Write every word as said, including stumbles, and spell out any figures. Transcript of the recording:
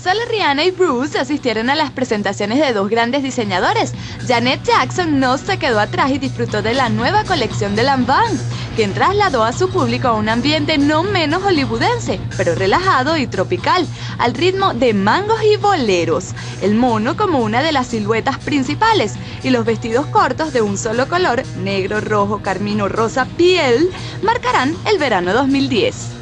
solo Rihanna y Bruce asistieron a las presentaciones de dos grandes diseñadores. Janet Jackson no se quedó atrás y disfrutó de la nueva colección de Lanvin, quien trasladó a su público a un ambiente no menos hollywoodense, pero relajado y tropical, al ritmo de mangos y boleros, el mono como una de las siluetas principales y los vestidos cortos de un solo color, negro, rojo, carmín o rosa piel, marcarán el verano dos mil diez.